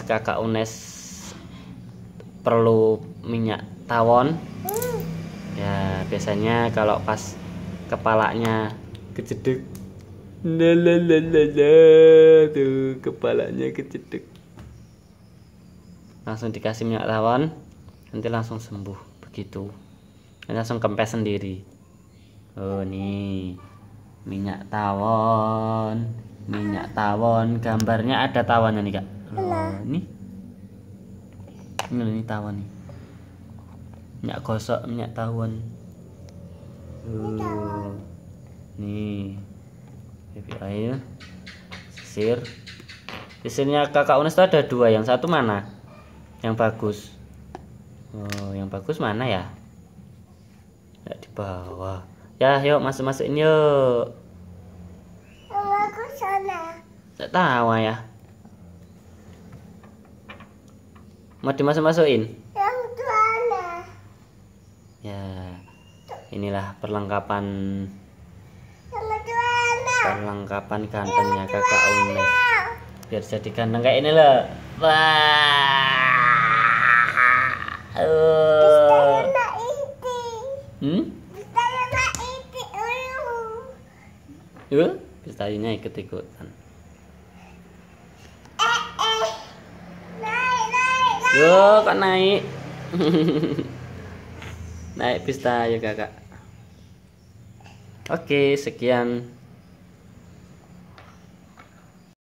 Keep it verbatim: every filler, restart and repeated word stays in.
Kakak Unes perlu minyak tawon. Ya biasanya kalau pas kepalanya kejedek, lalalala, tuh kepalanya kejedek, langsung dikasih minyak tawon, nanti langsung sembuh begitu. Nanti langsung kempes sendiri. Oh nih minyak tawon, minyak tawon, gambarnya ada tawonnya nih kak. Oh, ini, ini ini tawon nih. Minyak gosok, minyak tawon. Uh, nih, baby oil, sisir. Sisirnya kakak Unes itu ada dua. Yang satu mana? Yang bagus. Oh, yang bagus mana ya? Ya di bawah. Ya, yuk masuk masukin yuk. Bagus sana. Tidak tahu ya. Mau dimasuk masukin? Yang mana? Ya, inilah perlengkapan Yang mana? perlengkapan gantengnya kakak Unes. Biar jadi ganteng kayak ini loh. Wah. Uh. Hmm? Yuk, pistayunya ikut-ikutan. Yuk, kok naik? Naik pistayu kakak. Oke, sekian.